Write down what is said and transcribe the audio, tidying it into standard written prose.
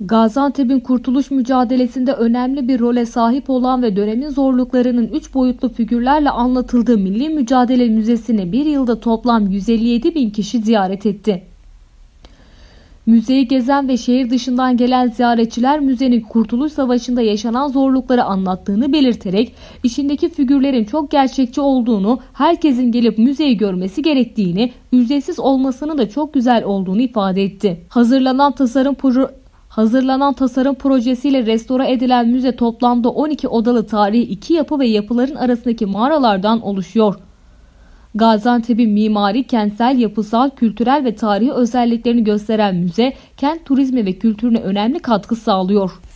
Gaziantep'in kurtuluş mücadelesinde önemli bir role sahip olan ve dönemin zorluklarının 3 boyutlu figürlerle anlatıldığı Milli Mücadele Müzesi'ni bir yılda toplam 157 bin kişi ziyaret etti. Müzeyi gezen ve şehir dışından gelen ziyaretçiler müzenin Kurtuluş Savaşı'nda yaşanan zorlukları anlattığını belirterek içindeki figürlerin çok gerçekçi olduğunu, herkesin gelip müzeyi görmesi gerektiğini, ücretsiz olmasının da çok güzel olduğunu ifade etti. Hazırlanan tasarım projesiyle restore edilen müze toplamda 12 odalı tarihi 2 yapı ve yapıların arasındaki mağaralardan oluşuyor. Gaziantep'in mimari, kentsel, yapısal, kültürel ve tarihi özelliklerini gösteren müze, kent turizmi ve kültürüne önemli katkı sağlıyor.